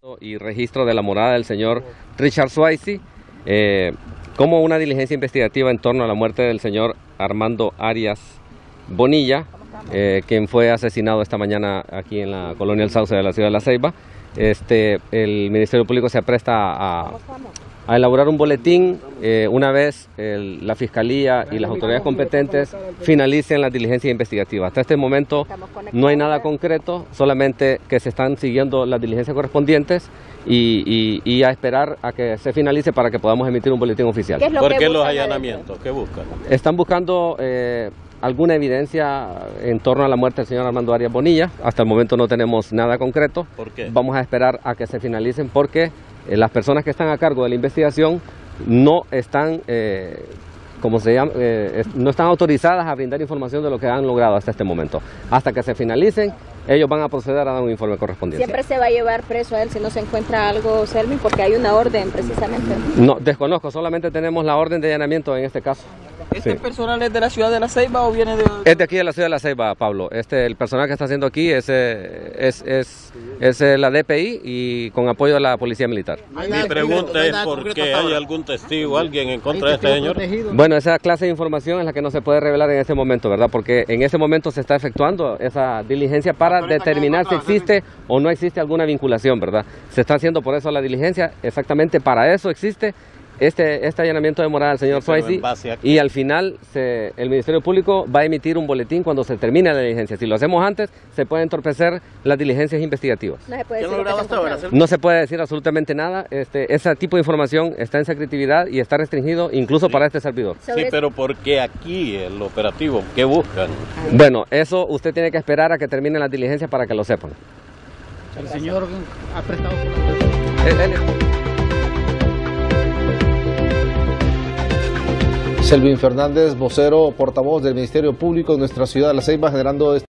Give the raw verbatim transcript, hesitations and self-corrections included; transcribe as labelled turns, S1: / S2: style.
S1: Y registro de la morada del señor Richard Swayze eh, como una diligencia investigativa en torno a la muerte del señor Armando Arias Bonilla, eh, quien fue asesinado esta mañana aquí en la colonia El Sauce de la ciudad de La Ceiba. Este, el Ministerio Público se apresta a, a elaborar un boletín eh, una vez el, la Fiscalía y las autoridades competentes finalicen las diligencias investigativas. Hasta este momento no hay nada concreto, solamente que se están siguiendo las diligencias correspondientes y, y, y a esperar a que se finalice para que podamos emitir un boletín oficial.
S2: ¿Qué es lo ¿Por qué los allanamientos? ¿Qué buscan?
S1: Están buscando eh, alguna evidencia en torno a la muerte del señor Armando Arias Bonilla. Hasta el momento no tenemos nada concreto.
S2: ¿Por qué?
S1: Vamos a esperar a que se finalicen porque eh, las personas que están a cargo de la investigación no están, eh, como se llama, eh, no están autorizadas a brindar información de lo que han logrado hasta este momento. Hasta que se finalicen, ellos van a proceder a dar un informe correspondiente.
S3: ¿Siempre se va a llevar preso a él si no se encuentra algo, Selmi? Porque hay una orden precisamente.
S1: No, desconozco, solamente tenemos la orden de allanamiento en este caso.
S4: ¿Este
S1: sí.
S4: personal es de la ciudad de La Ceiba o viene de...?
S1: Es de aquí de la ciudad de La Ceiba, Pablo. Este, el personal que está haciendo aquí es, es, es, es la D P I y con apoyo de la Policía Militar.
S2: Mi pregunta es por qué hay algún testigo, alguien en contra de este señor.
S1: Bueno, esa clase de información es la que no se puede revelar en este momento, ¿verdad? Porque en este momento se está efectuando esa diligencia para determinar si existe o no existe alguna vinculación, ¿verdad? Se está haciendo por eso la diligencia, exactamente para eso existe este, este allanamiento de morada del señor Swayze, y al final se, el Ministerio Público va a emitir un boletín cuando se termine la diligencia. Si lo hacemos antes, se pueden entorpecer las diligencias investigativas.
S3: No se puede decir,
S1: no se puede decir absolutamente nada. Este, ese tipo de información está en secretividad y está restringido incluso sí. para este servidor.
S2: Sí, pero ¿por qué aquí el operativo? ¿Qué buscan?
S1: Bueno, eso usted tiene que esperar a que termine las diligencias para que lo sepan.
S5: El señor ha prestado su...
S6: Selvin Fernández, vocero, portavoz del Ministerio Público en nuestra ciudad de La Ceiba, generando